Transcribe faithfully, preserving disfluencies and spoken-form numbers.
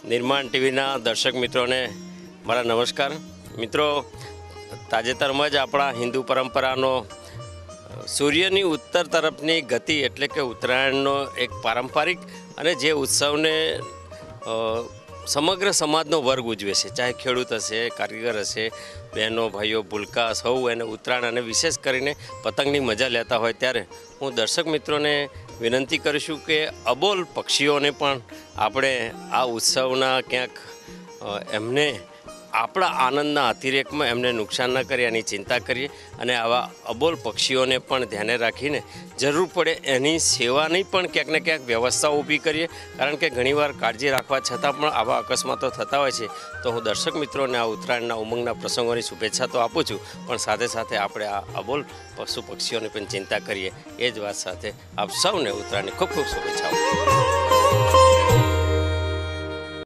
નિર્માણ ટીવીના દર્શક મિત્રોને મારા નમસ્કાર। મિત્રો, તાજેતરમાં જ આપણા હિન્દુ પરંપરાનો સૂર્યની ઉત્તર તરફની ગતિ એટલે કે ઉત્તરાયણનો એક પારંપરિક અને જે ઉત્સવને સમગ્ર સમાજનો વર્ગ ઉજવે છે, ચાહે ખેડૂત હશે, કારીગર હશે, બહેનો ભાઈઓ ભૂલકા સૌ એને ઉત્તરાયણ અને વિશેષ કરીને પતંગની મજા લેતા હોય ત્યારે હું દર્શક મિત્રોને વિનંતી કરીશું કે અબોલ પક્ષીઓને પણ આપણે આ ઉત્સવના ક્યાંક એમને આપણા આનંદના અતિરેકમાં એમને નુકસાન ન કરીએ એની ચિંતા કરીએ અને આવા અબોલ પક્ષીઓને પણ ધ્યાને રાખીને જરૂર પડે એની સેવાની પણ ક્યાંક ને ક્યાંક વ્યવસ્થા ઊભી કરીએ, કારણ કે ઘણીવાર કાળજી રાખવા છતાં પણ આવા અકસ્માતો થતા હોય છે। તો હું દર્શક મિત્રોને આ ઉત્તરાયણના ઉમંગના પ્રસંગોની શુભેચ્છા તો આપું છું, પણ સાથે સાથે આપણે આ અબોલ પશુ પક્ષીઓની પણ ચિંતા કરીએ એ જ વાત સાથે આપ સૌને ઉત્તરાયણની ખૂબ ખૂબ શુભેચ્છાઓ।